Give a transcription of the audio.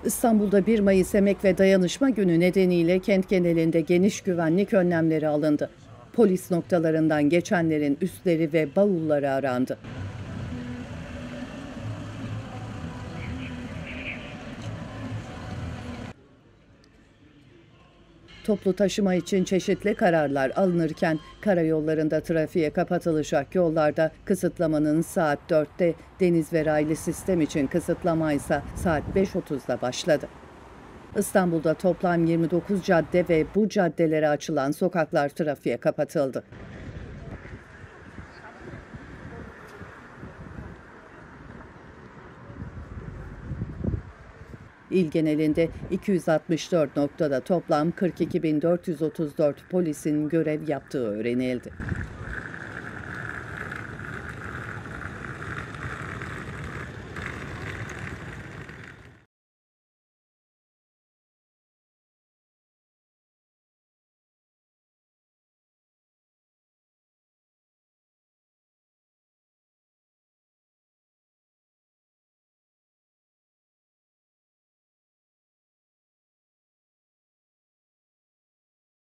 İstanbul'da 1 Mayıs Emek ve Dayanışma Günü nedeniyle kent genelinde geniş güvenlik önlemleri alındı. Polis noktalarından geçenlerin üstleri ve bavulları arandı. Toplu taşıma için çeşitli kararlar alınırken karayollarında trafiğe kapatılacak yollarda kısıtlamanın saat 4'te, deniz ve raylı sistem için kısıtlama ise saat 5.30'da başladı. İstanbul'da toplam 29 cadde ve bu caddelere açılan sokaklar trafiğe kapatıldı. İl genelinde 264 noktada toplam 42.434 polisin görev yaptığı öğrenildi.